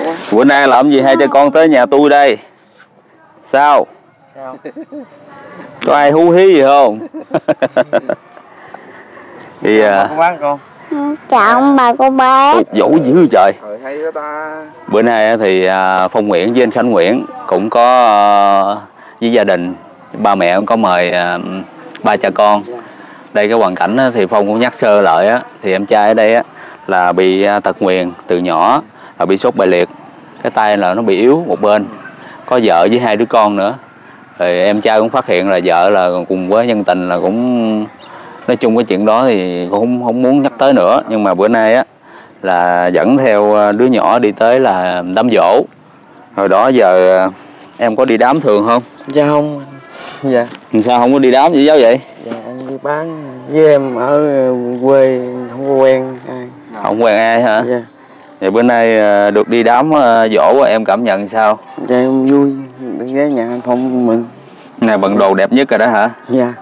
Bữa nay làm gì hai cha con tới nhà tôi đây? Sao? Có ai hú hí gì không? Thì cô bác con. Chào ông bà cô bác. dỗ dữ trời. Hay đó ta. Bữa nay thì Phong Nguyễn với anh Khánh Nguyễn cũng có với gia đình, ba mẹ cũng có mời ba cha con. Đây cái hoàn cảnh thì Phong cũng nhắc sơ lại á, thì em trai ở đây á là bị tật nguyền từ nhỏ, là bị sốt bại liệt, cái tay là nó bị yếu một bên, có vợ với hai đứa con nữa. Rồi em trai cũng phát hiện là vợ là cùng với nhân tình là cũng nói chung cái chuyện đó thì cũng không muốn nhắc tới nữa. Nhưng mà bữa nay á là dẫn theo đứa nhỏ đi tới là đám giỗ. Hồi đó giờ em có đi đám thường không? Dạ không. Dạ. Sao không có đi đám vậy giáo vậy? Dạ anh đi bán với em ở quê không có quen ai. Không quen ai hả? Dạ. Vậy bữa nay được đi đám giỗ em cảm nhận sao? Dạ em vui, được ghé nhà anh Phong mừng. Này bận đồ đẹp nhất rồi đó hả? Dạ.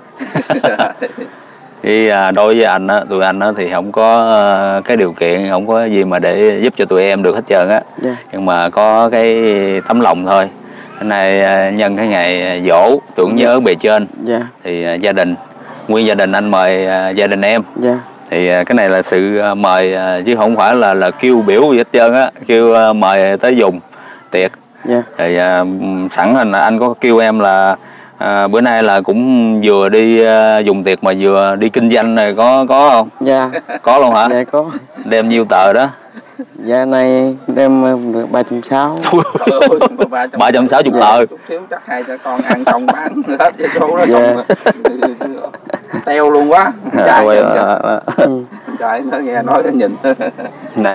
Thì đối với anh á, tụi anh á thì không có cái điều kiện, không có gì mà để giúp cho tụi em được hết trơn á. Dạ. Nhưng mà có cái tấm lòng thôi. Hôm nay nhân cái ngày giỗ tưởng nhớ bề trên. Dạ. Thì gia đình, nguyên gia đình anh mời gia đình em. Dạ. Thì cái này là sự mời chứ không phải là kêu biểu gì hết trơn á, kêu mời tới dùng tiệc. Dạ. Thì sẵn anh có kêu em là bữa nay là cũng vừa đi dùng tiệc mà vừa đi kinh doanh này, có không? Dạ. Có luôn hả? Dạ có. Đem nhiêu tờ đó? Dạ này đem được 360. 360 tờ. Chút xíu chắc hai cha con ăn xong bán hết cái số đó không. Teo luôn quá. Trai nó nghe nói cái nhìn. Này.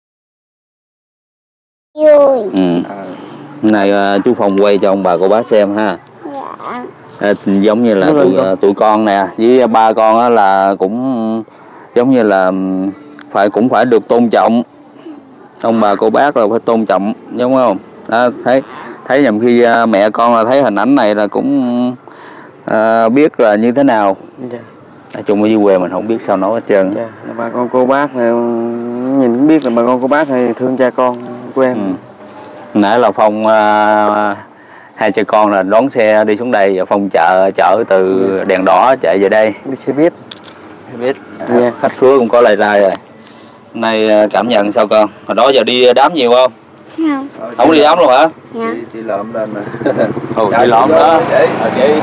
Vui. Này chú Phong quay cho ông bà cô bác xem ha. Dạ. Giống như là tụi con nè với ba con á là cũng giống như là cũng phải được tôn trọng. Ông bà cô bác là phải tôn trọng, đúng không? Đó, thấy nhầm khi mẹ con là thấy hình ảnh này là cũng biết là như thế nào. Dạ. Nói chung ở dưới quê mình không biết sao nói hết trơn. Dạ. Bà con cô bác này, nhìn cũng biết là bà con cô bác này thương cha con của em. Nãy là Phong hai cha con là đón xe đi xuống đây và Phong chở từ đèn đỏ chạy về đây. Đi xe buýt. Yeah. Khách khứa cũng có lại rồi. Nay cảm nhận sao con? Hồi đó giờ đi đám nhiều không? Không. Không đi đám luôn hả? Dạ. Chị lợm lên mà. Đi lộn đó. Chị.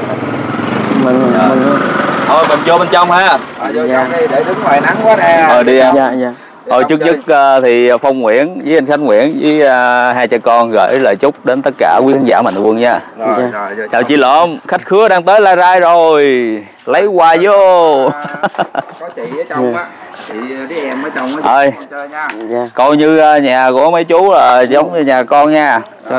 Thôi mình vô bên trong ha. Vô trong đi để đứng ngoài nắng quá nè. Đi em. Dạ dạ. Trước nhất thì Phong Nguyễn với anh Khánh Nguyễn với hai cha con gửi lời chúc đến tất cả quý khán giả Mạnh Thường Quân nha. Rồi, chào chị Lộm, khách khứa đang tới lai rai rồi, lấy quà vô. Có chị ở trong á, chị với em ở trong á, chơi nha. Dạ. Coi như nhà của mấy chú là giống như nhà con nha,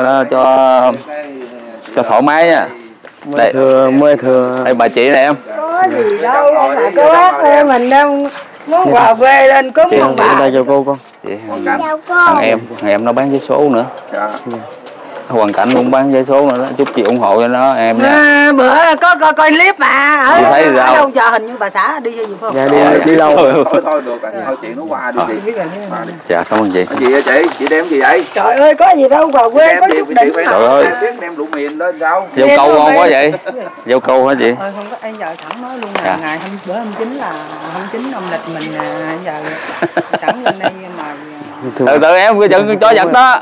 cho thoải mái nha. Mới thừa. Đây bà chị này em. Có gì đâu, mà cô bác mình đâu muốn quà quê lên cúng chị ông bà. đây cho cô con. Chào cô. Thằng em nó bán vé số nữa. Dạ. Hoàn cảnh cũng bán vé số nữa đó. Chúc chị ủng hộ cho nó em nha. Bữa có coi clip mà ở đâu chờ hình như bà xã đi hay gì không? Dạ đi đâu. Thôi được rồi, thôi chuyện nó qua đi đi. Dạ cảm ơn chị. Gì vậy chị đem gì vậy? Trời ơi có gì đâu, quà quê có chút đỉnh. Trời ơi. Đem lụa miền lên sao? Dâu câu ngon quá vậy. Dâu câu hả chị? Không có, giờ sẵn nói luôn là ngày bữa 29 là 29 âm lịch mình giờ sẵn lên đây mà. Từ em cái chừng cho giật đó.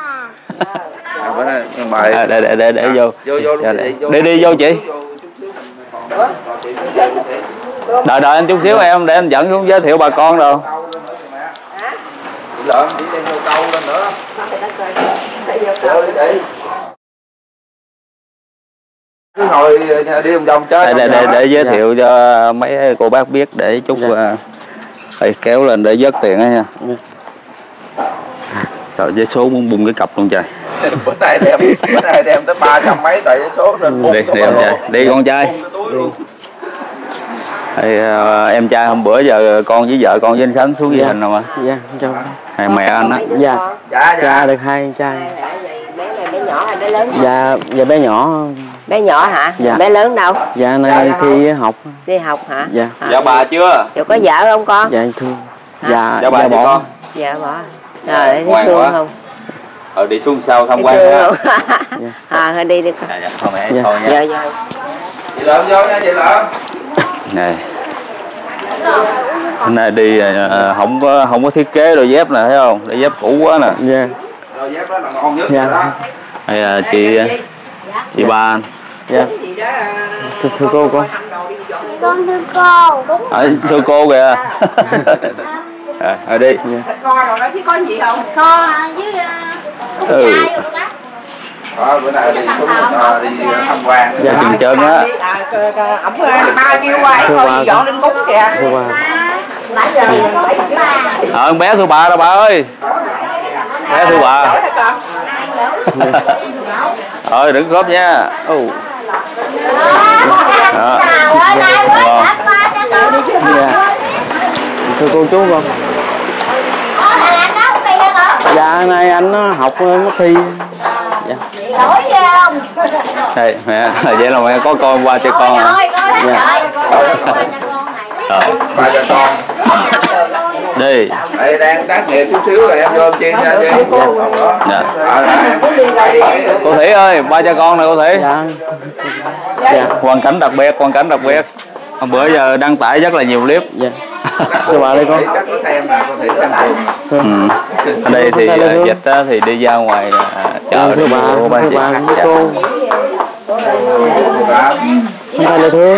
Để vô. Đi vô chị. Đợi anh chút xíu em để anh dẫn xuống giới thiệu bà con rồi. Lợn chỉ đem vô câu lên nữa. Cứ ngồi đi vòng vòng chơi. Để giới thiệu cho mấy cô bác biết để chút kéo lên để vớt tiền á nha. Trời, vé số muốn bung cái cặp luôn trời. Bữa nay đem tới 300 mấy tờ vé số nên bung. Đi con trai. Thì, em trai hôm bữa giờ con với vợ con với anh Khánh xuống ghi hình nào mà. Dạ, chào. Hai mẹ anh á. Dạ được hai anh trai. Bé nhỏ hay bé lớn? Dạ bé nhỏ. Bé nhỏ hả? Dạ. Bé lớn đâu? Dạ này thi học. Đi học hả? Dạ. Dạ bà chưa? Rồi có vợ không con? Dạ thương. Dạ bà bỏ. con. Dạ bỏ. Rồi thấy thương không? Đi xuống sau tham quan ha. Thôi đi đi con. Dạ, thôi mẹ thôi nha. Dạ dạ. Chị Lợm vô nha chị Lợm. Này. Hôm nay đi không có thiết kế đôi dép nè, thấy không? Đôi dép cũ quá nè. Dạ. Đôi dép đó là ngon nhất Dạ. rồi đó. Đây chị Ba. Dạ. Thưa cô con. Con thưa cô. Thưa cô kìa. Đi. Coi rồi đó chứ có gì không? Con với Bữa nay đi xuống đi tham quan. Dạ. Chừng chân á. Ổng bao nhiêu quay thôi dọn lên bún kìa. Thưa ba. nãy giờ Con bé thưa bà đó bà ơi. Bé thưa bà. Đừng góp nha. Đó. Dạ. Thưa cô chú con. Dạ nay anh nó học mất thi. Dạ. Đây mẹ, vậy là mẹ có con qua cho con. Dạ. Ba cho con. Đi. Đây đang tác nghiệp chút xíu rồi em vô em chiên nha chị. Dạ. Dạ. Cô Thủy ơi, ba cho con nè cô Thủy. Dạ. Dạ. Hoàn cảnh đặc biệt, hoàn cảnh đặc biệt. Bữa giờ đăng tải rất là nhiều clip. Dạ. Thưa bà đây con. Chắc có xem là có thể xem thường. Ở đây thì dịch thì đi ra ngoài chợ thưa bà, của ba thưa chị. bà với cô. Không phải là thưa.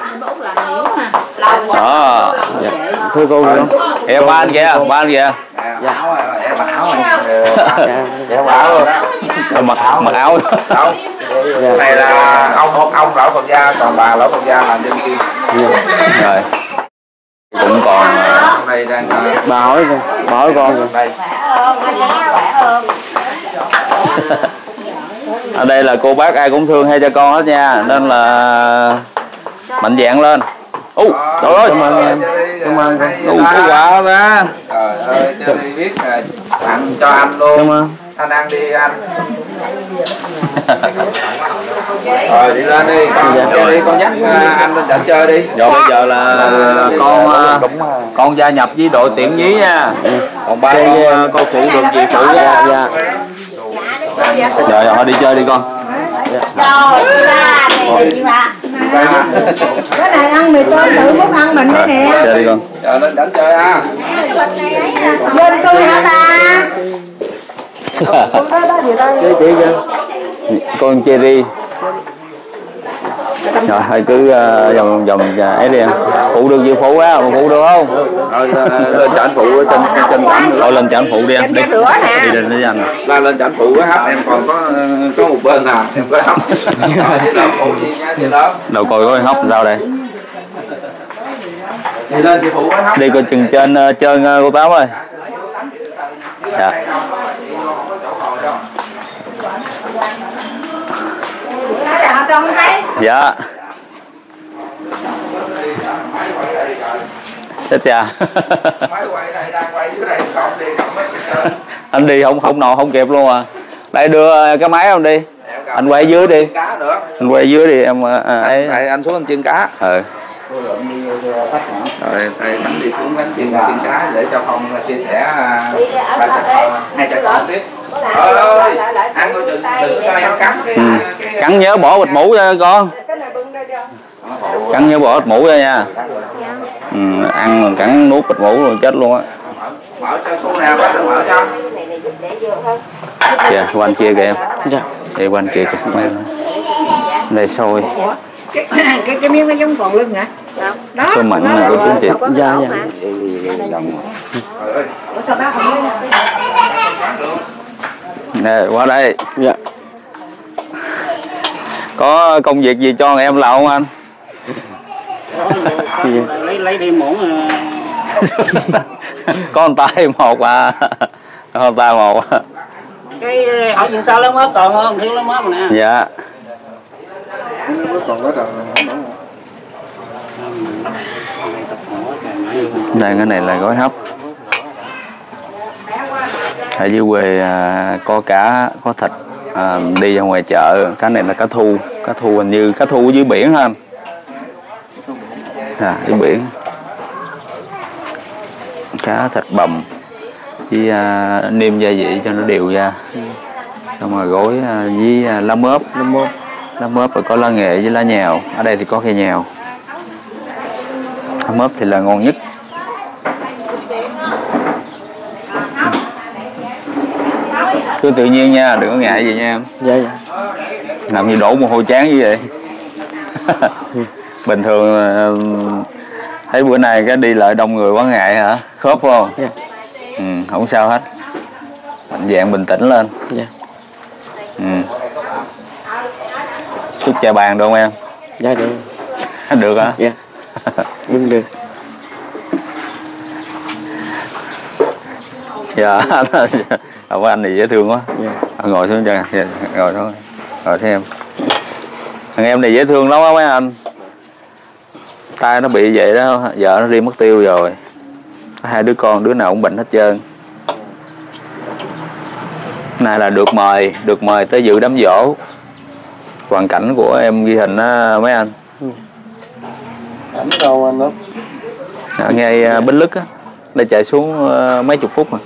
Đó. Dạ. Thưa cô không? Em ba anh kìa, ba anh kìa. Dạ. Bảo rồi. Dạ bảo rồi. Mặc áo. Đâu. Cái này là ông lão Phật gia, còn bà lão Phật gia làm trên kia. Rồi. Cũng còn Đây đang Bà hỏi con rồi. đây. Ở đây là cô bác ai cũng thương hay cho con hết nha, nên là mạnh dạn lên. Trời ơi, Cảm ơn em. Cảm ơn con. cái quả đó. Trời ơi, cho đi biết tặng cho anh luôn. Cảm ơn. Anh ăn đi anh. Rồi đi lên đi, con đi con dắt anh lên chợ chơi đi. Rồi bây giờ là con gia nhập với đội tiễn nhí nha. Còn ba con phụ được gì phụ nha. Dạ. Rồi thôi đi chơi đi con. cái này ăn mì tôm tự muốn ăn mình đây nè. Chơi đi con. Chờ lên chợ chơi ha. Bên tôi hả ta? Chị kìa. Con cherry. Rồi thôi cứ vòng ấy đi em. Phụ được gì phụ á, phụ được không? Rồi lên chợ anh phụ trên cảnh. Thôi lên chợ anh phụ đi em đi. Đi lên với anh. Lên chợ anh phụ á hấp em còn có một bên nào em có hấp. Chị Lợm phụ chị nha chị Lợm. Đâu coi có hấp sao đây. Đi lên chị phụ có hấp. Đi coi chừng trên cô Tám ơi. Dạ. Dạ. Chết cha. Anh đi không kịp luôn à. Đây đưa cái máy không đi. Anh quay dưới đi. Anh quay dưới đi em ấy. Anh xuống anh chiên cá. Ừ. Rồi thầy Thắng đi xuống gánh chiên cá để cho Phong chia sẻ hai cha con tiếp. Ơi, ăn coi đừng cho em cắn cái Cắn nhớ bỏ bịch mũ cho con. Cắn nhớ bỏ bịch mũ ra nha. Ăn mà cắn nuốt bịch mũ rồi chết luôn á. Mở cho số nào bắt được mở cho. Kìa, qua anh kia kìa em. Dạ. Đi qua anh kia kìa. Đây sôi. Cái miếng nó giống còn lưng hả? Đó. Sôi mặn này của chính chị. Dạ dạ. Nè, qua đây. Dạ. Có công việc gì cho em làm không anh? Lấy đi muỗng. Có con tay một à. Con tay một. Cái hỏi chuyện sao lắm hết còn không? Thiếu lắm hết mà nè. Dạ. Đây cái này là gói hấp. Ở dưới quê có cá, có thịt. Đi ra ngoài chợ, cái này là cá thu hình như cá thu ở dưới biển ha. Dưới biển. Cá thịt bằm. với nêm gia vị cho nó đều ra. Xong rồi gói với lá mớp. Lá mớp rồi có lá nghệ với lá nhào. Ở đây thì có cây nhào. Lá mớp thì là ngon nhất. Cứ tự nhiên nha, đừng có ngại gì nha em. Dạ dạ. Làm gì đổ mồ hôi chán như vậy. Bình thường thấy bữa nay cái đi lại đông người quá ngại hả? Khớp phải không? Dạ. Không sao hết. Mạnh dạn bình tĩnh lên. Dạ. Chút trà bàn được không em? Dạ được. Được hả? Dạ. Được. Dạ. Ông anh này dễ thương quá. Dạ. Ngồi xuống cho ngồi thôi. Ngồi thêm. Thằng em này dễ thương lắm á mấy anh. Tai nó bị vậy đó, vợ nó đi mất tiêu rồi. Hai đứa con đứa nào cũng bệnh hết trơn. Nay là được mời tới dự đám giỗ. Hoàn cảnh của em ghi hình á mấy anh. Cảnh đâu anh đó. Ngay Bến Lức á, đây chạy xuống mấy chục phút mà.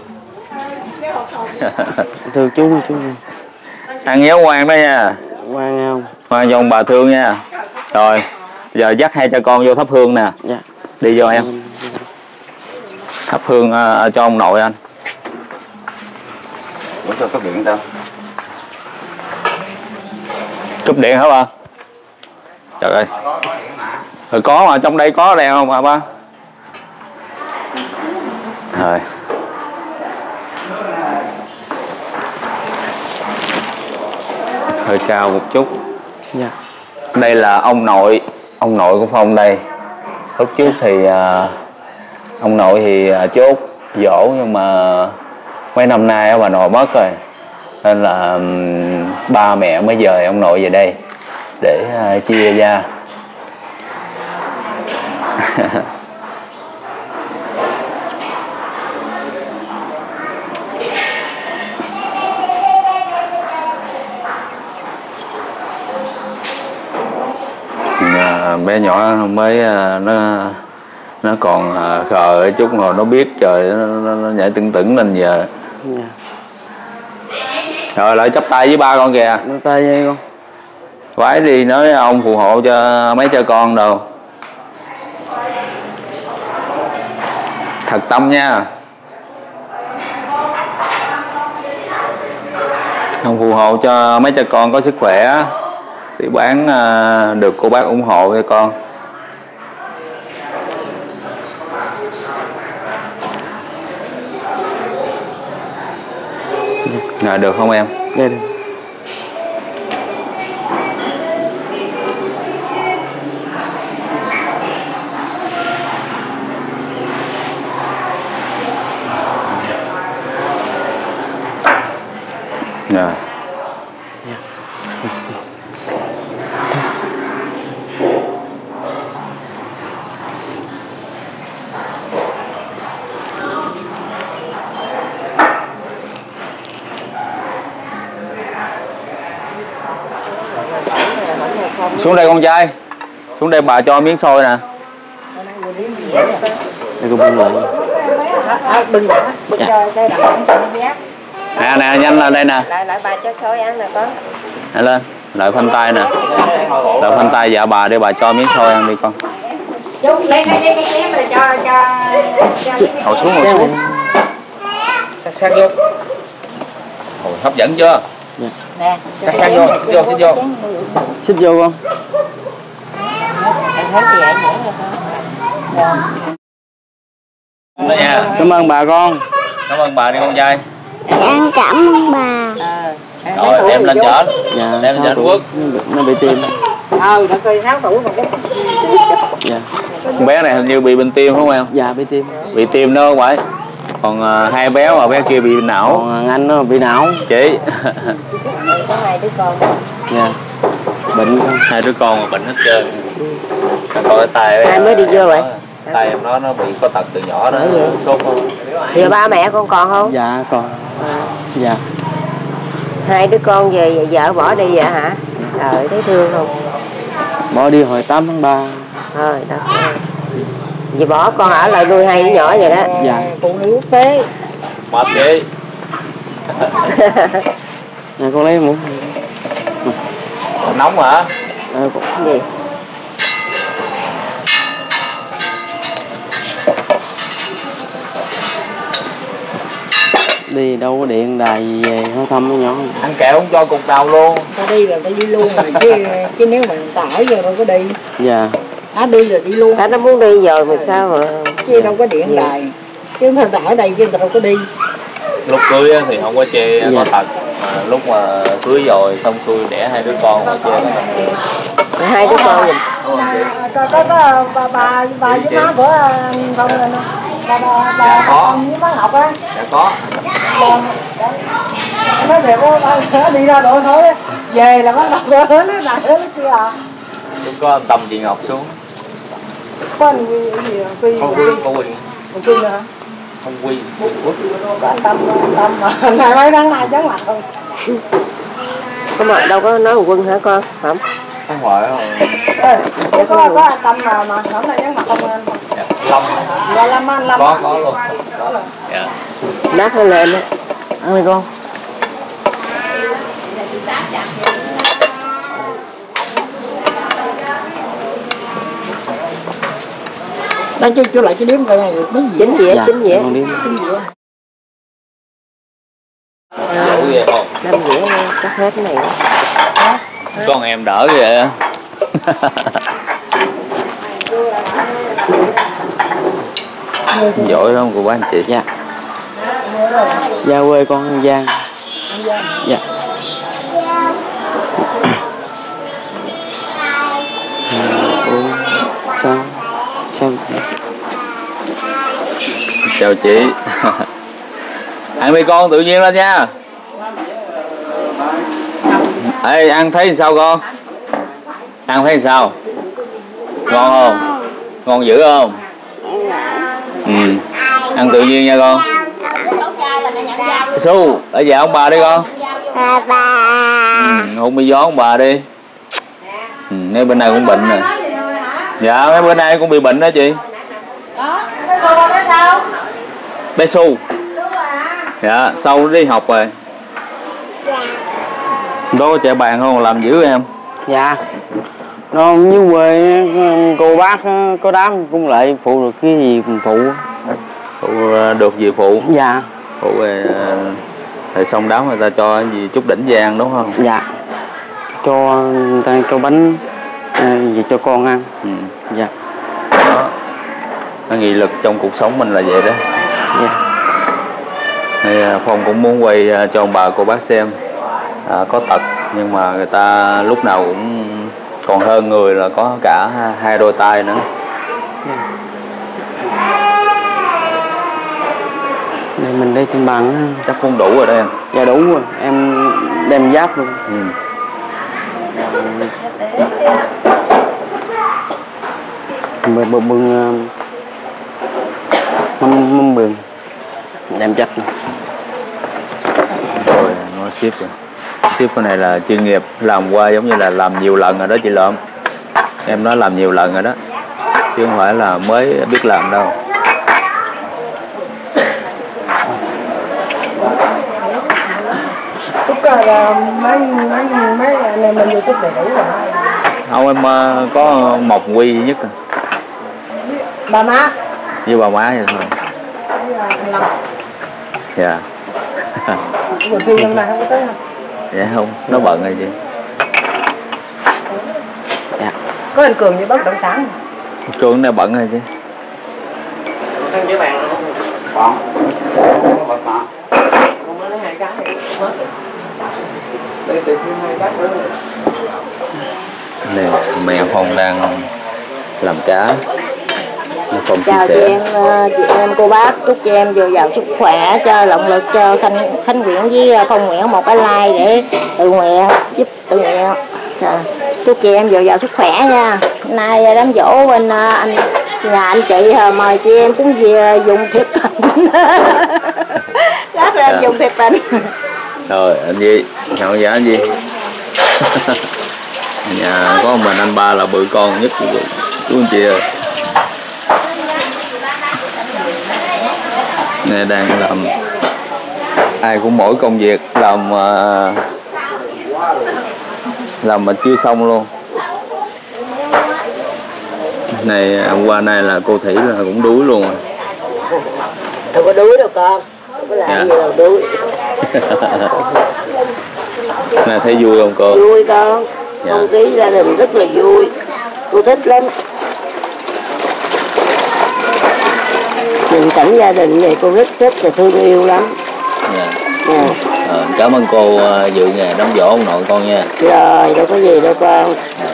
Thương chú. Ăn nhéo ngoan đó nha. Ngoan không? Ngoan cho ông bà thương nha. Rồi, giờ dắt hai cha con vô thắp hương nè. Dạ. Đi vô em. Thắp hương cho ông nội anh. Ủa sao có điện đâu? Cúp điện hả ba? Trời ơi. Rồi có mà, trong đây có đèn không hả ba? Rồi. Hơi cao một chút. Dạ. Đây là ông nội của Phong đây. Lúc trước thì ông nội thì chốt dỗ, nhưng mà mấy năm nay bà nội mất rồi, nên là ba mẹ mới dời ông nội về đây để chia ra. Bé nhỏ mới nó còn khờ chút rồi nó biết trời, nó nhảy tưng lên giờ. Dạ. Rồi lại chắp tay với ba con kìa. Đưa tay với con. Quái đi nói ông phù hộ cho mấy cha con đâu. Thật tâm nha. Ông phù hộ cho mấy cha con có sức khỏe thì bán được cô bác ủng hộ cho con. Dạ. Được không em? Dạ được. Rồi. Xuống đây con trai. Xuống đây bà cho miếng xôi nè. Đây con bưng lại. Bưng cho cái đậu bé. Nè nhanh lên đây nè. Lại bà cho xôi ăn nè con. Nè lên. Lại khoanh tay nè. Lại khoanh tay dạ bà để bà cho miếng xôi ăn đi con. Chú lấy cái chén rồi cho Ngồi xuống. Sát vô. Ôi, hấp dẫn chưa? Dạ. nè. Sát vô, xích vô. Xích vô con. Em thấy chị ấy nữa rồi con. Đây nha. Cảm ơn bà con. Cảm ơn bà đi con trai. Em cảm ơn bà. Rồi đem lên chợ. Dạ. Đem lên chợ Quốc. Nó bị tim. Thật cười 6 tuổi mà cũng. Dạ. Con bé này hình như bị bệnh tim không em? Dạ bị tim. Bị tim đó không phải. Còn hai bé mà bé kia bị não. Còn anh nó bị não. Chị. Có 2 đứa con. Dạ. Bệnh không? 2 đứa con mà bệnh hết trơn. Coi tay Ai mới đi vô vậy? tay em nó bị có tật từ nhỏ đó, sốt không? Giờ ba mẹ con còn không? Dạ còn. Dạ. 2 đứa con về vợ bỏ đi vậy hả? Thấy thương không? Bỏ đi hồi 8 tháng 3. Thôi đất ơi. Vì bỏ con ở lại nuôi 2 đứa nhỏ vậy đó. Dạ. Phụ nữ phế. Mệt chị. Nè con lấy muỗng. Nóng hả? Gì? Đi đâu có điện đài gì về hỏi thăm nó nhỏ. Ăn kẹo không cho cục đầu luôn. Ta đi là ta đi luôn rồi chứ nếu mà ta ở giờ đâu có đi. Dạ. Đi là đi luôn. Nó muốn đi rồi mà sao mà Chứ đâu có điện đài. Chứ người ta ở đây chứ người ta đâu có đi. Lúc cưới thì không có chê có thật, mà lúc mà cưới rồi xong xuôi đẻ 2 đứa con mà chê có thật. 2 đứa con mình. Có bà với má của không bà với má Ngọc á. Dạ có. Nó đẹp quá, đi ra đội thôi về là bắt đầu lớn nó đại lớn kia à. Lúc có Tâm chị Ngọc xuống. Có anh gì Quy Không Quy, có Quy. Còn Quy nữa hả? Không Quy. Có anh Tâm mà ngày mấy tháng này chán mặt rồi. Có mà đâu có nói Quân hả con? Không. Không phải rồi. Có anh Tâm mà hôm nay chán mặt không anh? Dạ. Lâm. Là Lâm anh Lâm. Có luôn. Có rồi. Dạ. Lát nó lên á. Ăn đi con. Đang chú lại cái điếm coi này được mấy gì? 9 dĩa, Dạ, 9 dĩa. con đi. 9 dĩa. Dữ vậy không? 5 dĩa chắc hết cái này. Con em đỡ vậy. Giỏi lắm cô bác anh chị. Dạ. Gia quê con An Giang. Dạ. Sao? Chào chị. Ăn đi con, tự nhiên lên nha. Ê, ăn thấy sao con? Ăn thấy sao? Ngon không? Ngon dữ không? Ừ. Ăn tự nhiên nha con. Su, ở nhà ông bà đi con. Hôn mi gió ông bà đi. Ngay bên này cũng bệnh rồi. Dạ, mấy bữa nay cũng bị bệnh đó chị. Bé Su. Dạ, sau đi học rồi. Đó có chạy bàn không? Làm dữ em. Dạ. Nó như quê cô bác có đám cũng lại phụ được cái gì phụ. Phụ được gì phụ? Dạ. Phụ về rồi xong đám người ta cho cái gì chút đỉnh vàng đúng không? Dạ. Cho bánh gì cho con ăn. Dạ. Đó. Nghị lực trong cuộc sống mình là vậy đó. Dạ. Thì Phong cũng muốn quay cho ông bà cô bác xem. Có tật nhưng mà người ta lúc nào cũng còn hơn người là có cả 2 đôi tay nữa. Đây mình đây trên bàn Chắc cũng đủ rồi đó em. dạ đủ rồi, em đem giáp luôn. Bưng mâm bường đem chặt này. Rồi nó ship rồi. Ship cái này là chuyên nghiệp, làm qua giống như là làm nhiều lần rồi đó chị Lợm. Em nói làm nhiều lần rồi đó, chứ không phải là mới biết làm đâu. Chúc là mấy anh em mình vô chúc đầy đủ rồi. Không, em có một Quy duy nhất à. Bà má. Với bà má vậy thôi. Dạ. Người Phi năm nay không có tới không? Dạ không, nó bận rồi chị. Dạ. Có anh Cường với bất động sản. Cường này bận rồi chứ. Ăn cái bàn luôn. Còn. Còn mà. Con mới lấy 2 cái hết. Đây tìm thêm 2 cái nữa. Này mẹ Phong đang làm cá. Phong Chào chị em cô bác, chúc chị em dồi dào sức khỏe, cho động lực cho Khánh Nguyễn với Phong Nguyễn một cái like để tự nguyện giúp tự nguyện. Chúc chị em dồi dào sức khỏe nha. Hôm nay đám dỗ bên nhà anh chị mời chị em cũng về dùng thiệt tình. Lát ra dùng thiệt tình. Rồi anh Di, chào giá anh Di. Nhà có mình anh ba là bự con nhất của chú anh chị ơi. Này đang làm ai cũng mỗi công việc làm mà chưa xong luôn. Này hôm qua nay là cô Thủy là cũng đuối luôn rồi. Đâu có đuối đâu con, không có làm gì đâu đuối. Này thấy vui không cô? Vui con, không khí gia đình rất là vui, cô thích lắm. Nhìn cảnh gia đình này cô rất thích và thương yêu lắm. Cảm ơn cô dự nghề đám giỗ ông nội con nha. Rồi, đâu có gì đâu con.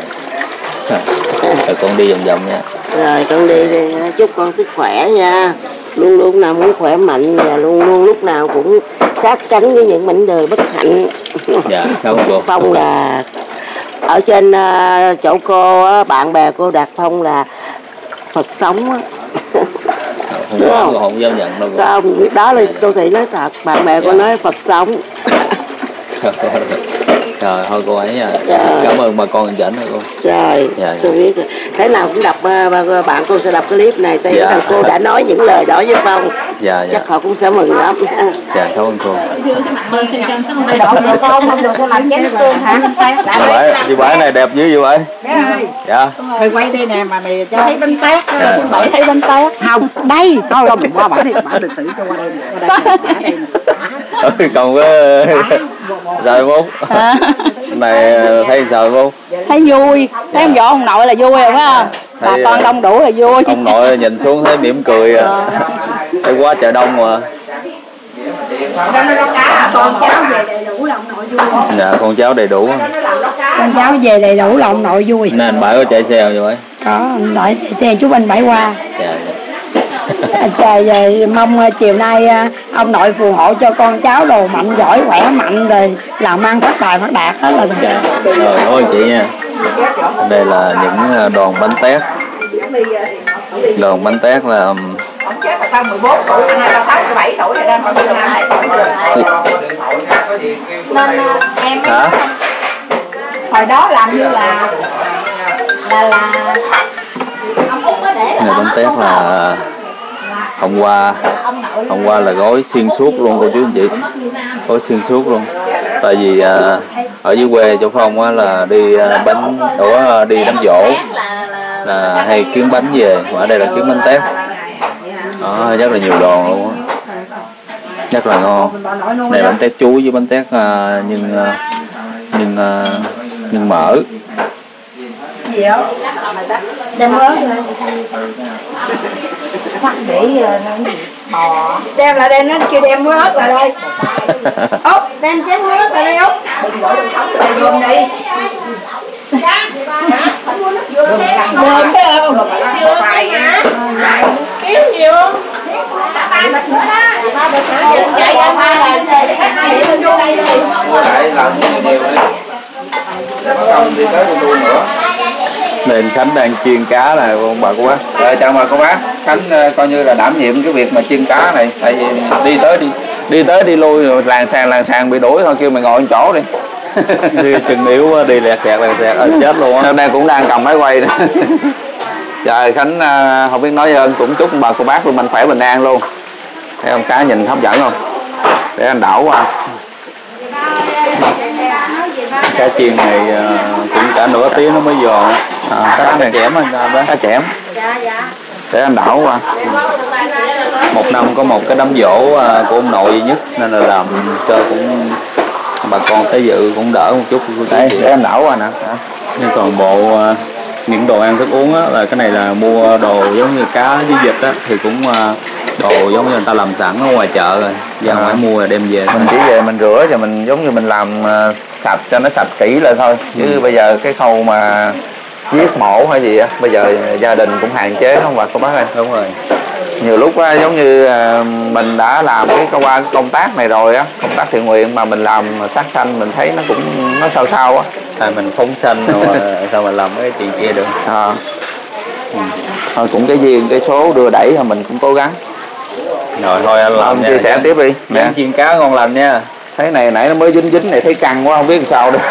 Rồi con đi vòng vòng nha. Rồi con đi chúc con sức khỏe nha. Luôn luôn nào muốn khỏe mạnh và luôn luôn lúc nào cũng sát cánh với những mảnh đời bất hạnh. Dạ, cảm ơn cô. Phong là ở trên chỗ cô bạn bè cô đặt Phong là Phật sống á. Không dám nhận đâu cô. Không, đó là cô Thị nói thật, bạn bè cô nói Phật sống. Trời thôi cô ấy nha. Cảm ơn bà con dẫn rồi cô. Rồi, tôi biết rồi. Thế nào cũng đọc bạn cô sẽ đọc cái clip này thấy rằng cô đã nói những lời đó với Phong. Chắc họ cũng sẽ mừng lắm. Dạ, cảm ơn cô. Không được cái mặt chén tương hả? Chị Bảy này đẹp dữ vậy? Dạ. Mày quay đây nè mà mày cho thấy bánh tét, Bảy thấy bánh tét. Không, đây, thôi mình qua bả đi, bả lịch sử cho qua đây. Còn rồi bố này thấy sao bố? Thấy vui, thấy ông võ ông nội là vui rồi phải không? Bà con đông đủ là vui. Ông nội nhìn xuống thấy mỉm cười thấy quá trời đông mà. Con cháu về đầy đủ là ông nội vui. Dạ, con cháu đầy đủ. Con cháu về đầy đủ là ông nội vui. Nên anh Bảy có chạy xe rồi vậy? Có, anh Bảy chạy xe chú anh Bảy qua. Dạ. Trời, mong chiều nay ông nội phù hộ cho con cháu đồ mạnh giỏi khỏe mạnh rồi làm ăn phát tài phát đạt hết là. Dạ. Rồi ôi chị nha. Đây là những đòn bánh tét. Đòn bánh tét là Ông chết là tao 14 tuổi, nay tao 67 tuổi rồi đang còn đi làm. Nên em hả? Hồi đó làm như là ông Út mới để là bánh tét là hôm qua là gói xuyên suốt luôn cô chú anh chị, gói xuyên suốt luôn. Tại vì ở dưới quê chỗ Phong á là đi bánh đi đám giỗ là hay kiếm bánh về, mà ở đây là kiếm bánh tét. Đó, rất là nhiều đòn luôn á, rất là ngon. Này bánh tét chuối với bánh tét nhưng mỡ. gì đó đem ớt lên sắc để bò đem lại đây, nó kêu đem ớt lại đây. Út đem chén ớt lại đây Út, đừng bỏ đường sống lại luôn đi. Gồm cái không? Phải hả? Kiếm nhiều không? Chạy lần nhiều đấy. Không đi tới luôn nữa. Nên Khánh đang chiên cá này con bà cô bác. Rồi chào mời cô bác. Khánh coi như là đảm nhiệm cái việc mà chiên cá này. Tại vì đi tới đi lui rồi làng sàng bị đuổi thôi, kêu mày ngồi chỗ đi. Đi chừng yếu đi lẹt xẹt chết luôn á. Đang cũng đang cầm máy quay đó. Trời, Khánh không biết nói ơn, cũng chúc bà cô bác luôn mạnh khỏe bình an luôn. Thấy không, cá nhìn hấp dẫn không? Để anh đảo qua. Cá chiên này cũng cả nửa tiếng nó mới giòn. Cá này chẻm anh đó. Cá chẻm. Để anh đảo qua. Một năm có một cái đám giỗ của ông nội duy nhất nên là làm cho cũng bà con tới dự cũng đỡ một chút. Để anh đảo qua nè. Nhưng toàn bộ những đồ ăn thức uống á, là cái này là mua đồ giống như cá với vịt á, thì cũng đồ giống như người ta làm sẵn ở ngoài chợ rồi, ra ngoài mua rồi đem về. Mình chỉ về mình rửa cho mình giống như mình làm sạch cho nó sạch kỹ lại thôi. Chứ bây giờ cái khâu mà giết mổ hay gì á, bây giờ gia đình cũng hạn chế không bà cô bác ơi. Đúng rồi. Nhiều lúc giống như mình đã làm cái công tác này rồi á, công tác thiện nguyện mà mình làm sát sanh, mình thấy nó cũng nó sao á. Tại mình phóng sanh rồi sao mà làm cái chuyện kia được. Thôi cũng cái duyên cái số đưa đẩy thôi, mình cũng cố gắng. Rồi thôi anh làm chia sẻ tiếp đi. Mẹ chiên cá ngon lành nha. Thấy này nãy nó mới dính này, thấy căng quá không biết làm sao được.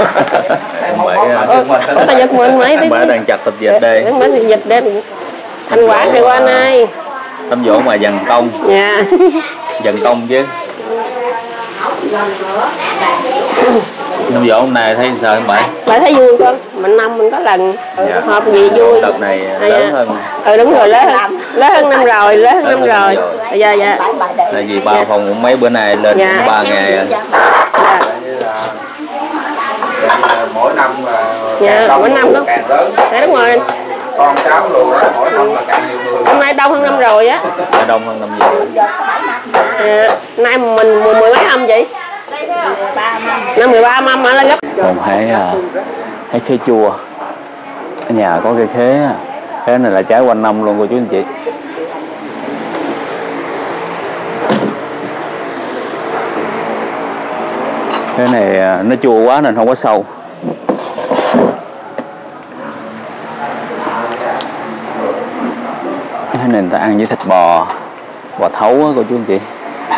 Ta giật mình mấy tí. Bà đang chặt thịt vịt đây. Bánh thịt vịt đây. Thành quả thì qua nay. Tấm dỗ mà dần công. Dạ. Dần công chứ. Năm dỗ hôm nay thấy sao em bạn? Bạn thấy vui không? Mình năm mình có lần họp gì vui. Đợt này lớn hơn. Đúng rồi, lớn hơn năm rồi, lớn hơn năm rồi. Dạ dạ. Tại vì ba Phong cũng mấy bữa nay lên cũng 3 ngày rồi. Mỗi năm mỗi năm đó. càng lớn. Dạ đúng rồi. Con cháu luôn á, mỗi năm là càng nhiều người. Hôm nay đông hơn năm rồi á. Đông hơn năm rồi. Nay mình mười mấy âm vậy? Năm 13 mâm mà lên gấp. Còn hái khế chua. Ở nhà có cây khế. Khế này là trái quanh năm luôn cô chú anh chị. Cái này nó chua quá nên không có sâu. Cái này người ta ăn với thịt bò thấu á cô chú anh chị.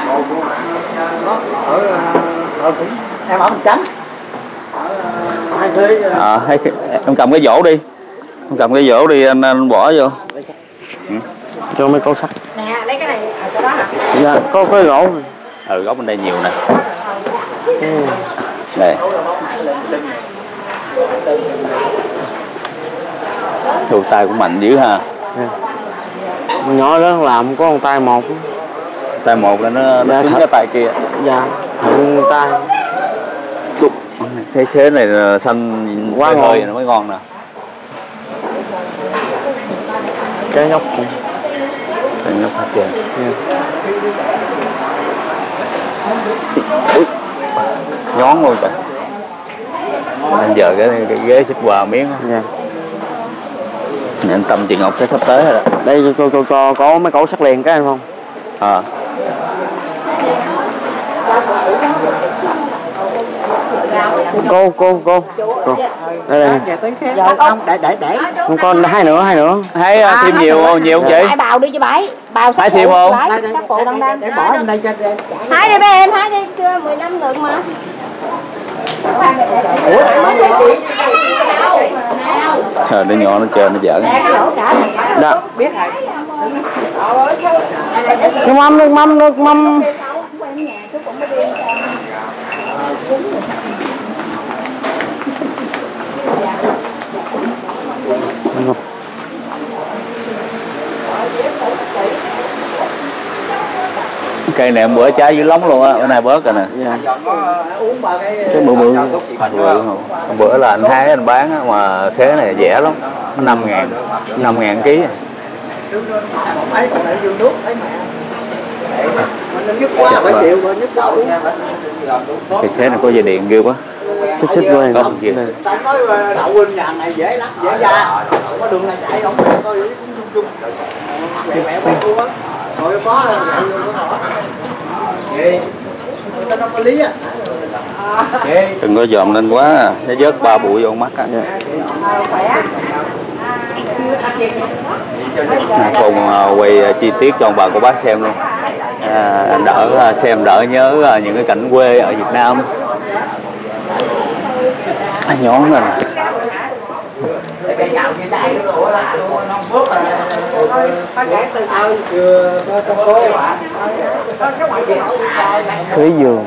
Em ở Bình Chánh. Em cầm cái dỗ đi. Em cầm cái dỗ đi anh bỏ vô. Cho mấy câu sắt. Nè, lấy cái này ở chỗ đó hả? Dạ, có cái gỗ. Góc bên đây nhiều nè. Đây. Thu tay cũng mạnh dữ ha. Nhỏ lớn làm có con tay một. Tay một là nó cứng cái tay kia. Dạ, thằng tay. Cái khế này là xanh quá hơi nó mới ngon nè. Cái nhóc. Cái nhóc hết trơn. Nhón luôn kìa. Anh giờ cái ghế xếp quà miếng. Dạ. Anh Tâm chị Ngọc sẽ sắp tới rồi đó. Đây có mấy cẩu sắt liền cái anh không? Cô đây Giờ không để không con hai nữa thấy thêm nhiều không chị? Hai bào đi cho bảy bào hái thêm không? Sắc phụ đang để bỏ lên đây cho hái đi bé em, hái đi 15 lượng mà. Trời, nó nhỏ nó chơi nó giỡn. Đó. Nước mắm. Cây này bữa trái dữ lắm luôn á, bữa nay bớt rồi nè. Cái bự không? Bữa là anh hái anh bán á, mà khế này rẻ lắm, 5.000 ký. Thì khế này có dây điện ghê quá. Xích quên. Có gì? Nói đậu huynh nhà này dễ lắm, dễ ra. Không có đường này chạy không coi chung. Mẹ cô á. Rồi có vậy. Người ta có lý á. Đừng có dòm lên quá, nó vớt 3 bụi vô mắt á. Cùng quay chi tiết cho ông bà cô bác xem luôn. Đỡ nhớ những cái cảnh quê ở Việt Nam. Nhón rồi. Khế giường.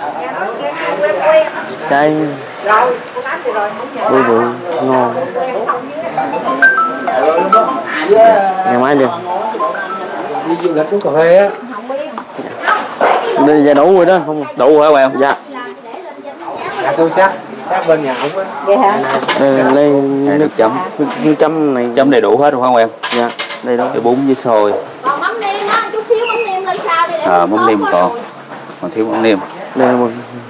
Trái bự ngon. Ngày mai đi. Đi du lịch uống cà phê á. Đi về đủ rồi đó không? Đủ hả em? Dạ. Dạ tôi sát bên nhà ông á. Vậy hả? Đây nước chấm. Nước chấm này. Chấm đầy đủ hết không em? Dạ. Đây đó. Cái bún với xôi. Còn mắm nêm á, chút xíu mắm nêm lên sao đi để. Mắm nêm còn thiếu mắm nêm. Đây là một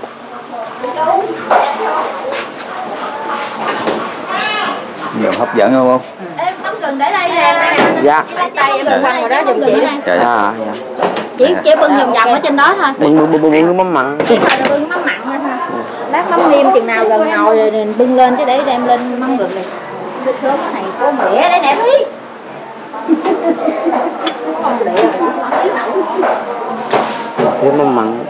nhiều hấp dẫn không? Em mắm gừng để đây nè. Dạ. Tay em bưng rồi đó giùm chị. Dạ. Chỉ bưng vòng vòng ở trên đó thôi. Bưng mắm mặn. Bưng mắm mặn thôi ha. Lát mắm nêm chừng nào gần ngồi rồi bưng lên chứ để đem lên mắm gừng này. Nước sớm này có mẻ đấy nè Thúy. Thêm mắm mặn.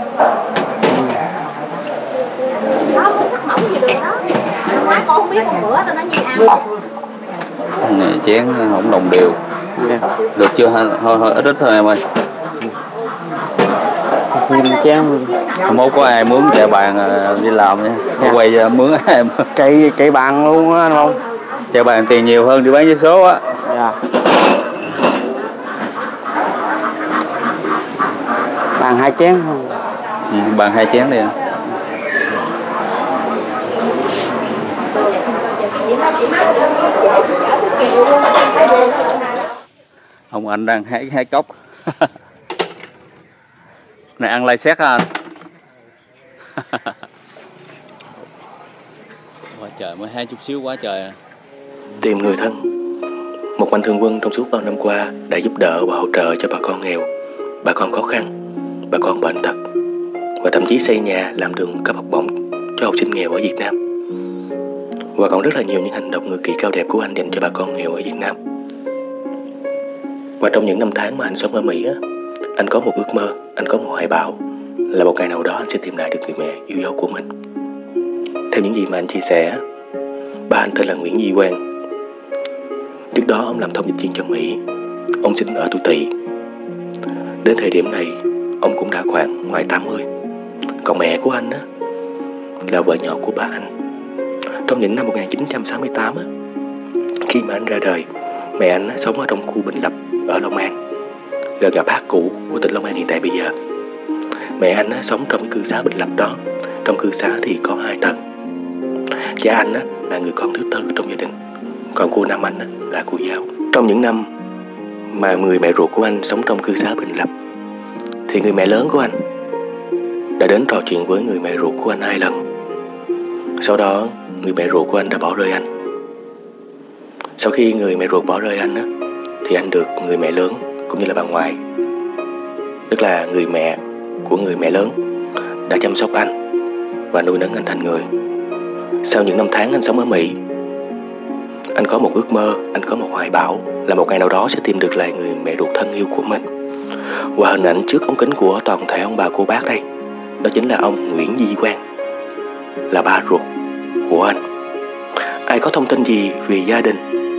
Đó muốn thắt mỏng gì được đó. Hôm ngoái con không biết một bữa tao nói gì ăn. Này chén không đồng đều. Được chưa? Hơi ít thôi em ơi. chén. Mốt có ai mướn chạy bàn đi làm nha. Quay mướn ai Chạy bàn luôn á anh không? chạy bàn tiền nhiều hơn đi bán vé số á. Dạ. Bàn 2 chén không? Bàn 2 chén đi. Ông anh đang hái cốc. Này ăn lai xét hả anh? Quá trời, mới hái chút xíu quá trời. Tìm người thân. Một mạnh thường quân trong suốt bao năm qua đã giúp đỡ và hỗ trợ cho bà con nghèo, bà con khó khăn, bà con bệnh tật, và thậm chí xây nhà, làm đường, cấp học bổng cho học sinh nghèo ở Việt Nam. Và còn rất là nhiều những hành động ngự kỳ cao đẹp của anh dành cho bà con nghèo ở Việt Nam. Và trong những năm tháng mà anh sống ở Mỹ á, anh có một ước mơ, anh có một hoài bão là một ngày nào đó anh sẽ tìm lại được người mẹ yêu dấu của mình. Theo những gì mà anh chia sẻ, ba anh tên là Nguyễn Duy Quang. Trước đó ông làm thông dịch viên cho Mỹ. Ông sinh ở tuổi Tỵ. Đến thời điểm này, ông cũng đã khoảng ngoài 80. Còn mẹ của anh á, là vợ nhỏ của ba anh. Trong những năm 1968 á, khi mà anh ra đời, mẹ anh á, sống ở trong khu Bình Lập ở Long An, gần gặp hát cũ của tỉnh Long An hiện tại bây giờ. Mẹ anh á, sống trong cái cư xá Bình Lập đó. Trong cư xá thì có 2 tầng. Cha anh á, là người con thứ tư trong gia đình, còn cô Năm anh á, là cô giáo. Trong những năm mà người mẹ ruột của anh sống trong cư xá Bình Lập, thì người mẹ lớn của anh đã đến trò chuyện với người mẹ ruột của anh 2 lần. Sau đó người mẹ ruột của anh đã bỏ rơi anh. Sau khi người mẹ ruột bỏ rơi anh á, thì anh được người mẹ lớn cũng như là bà ngoại, tức là người mẹ của người mẹ lớn, đã chăm sóc anh và nuôi nấng anh thành người. Sau những năm tháng anh sống ở Mỹ, anh có một ước mơ, anh có một hoài bão là một ngày nào đó sẽ tìm được lại người mẹ ruột thân yêu của mình. Và hình ảnh trước ống kính của toàn thể ông bà cô bác đây, đó chính là ông Nguyễn Duy Quang, là ba ruột của anh. Ai có thông tin gì về gia đình,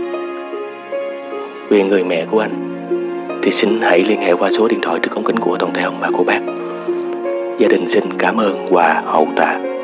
về người mẹ của anh, thì xin hãy liên hệ qua số điện thoại trước ống kính của toàn thể ông bà cô bác. Gia đình xin cảm ơn và hậu tạ.